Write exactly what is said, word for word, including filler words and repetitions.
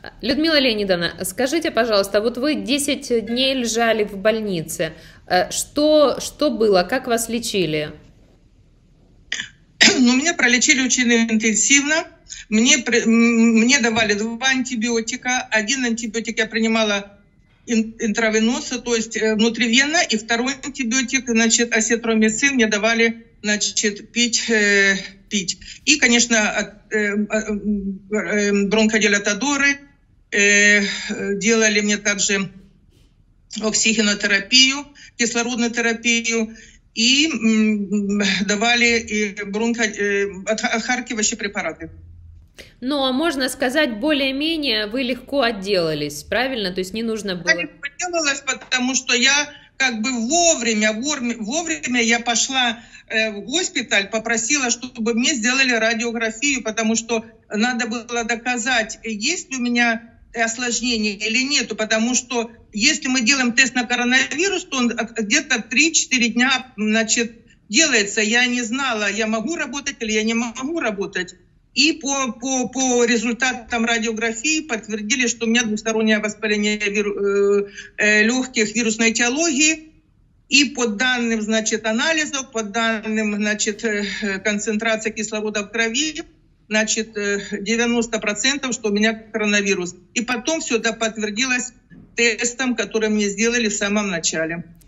Людмила Леонидовна, скажите, пожалуйста, вот вы десять дней лежали в больнице. Э, Что, что было? Как вас лечили? Ну, меня пролечили очень интенсивно. Мне, мне давали два антибиотика. Один антибиотик я принимала интравеноса, то есть внутривенно, и второй антибиотик, значит, асетромицин, мне давали, значит, пить, э, пить. И, конечно, э, э, бронходилатодоры, э, делали мне также оксигенотерапию, кислородную терапию, и давали и бронхо, э, отхаркивающие препараты. Ну, а можно сказать, более-менее вы легко отделались, правильно? То есть не нужно было... Я легко отделалась, потому что я как бы вовремя, вовремя я пошла в госпиталь, попросила, чтобы мне сделали радиографию, потому что надо было доказать, есть ли у меня осложнения или нету, потому что если мы делаем тест на коронавирус, то он где-то три-четыре дня, значит, делается. Я не знала, я могу работать или я не могу работать. И по, по, по результатам радиографии подтвердили, что у меня двустороннее воспаление виру, э, легких вирусной этиологии. И по данным, значит, анализов, по данным, значит, концентрации кислорода в крови, значит, девяносто процентов, что у меня коронавирус. И потом все это подтвердилось тестом, который мне сделали в самом начале.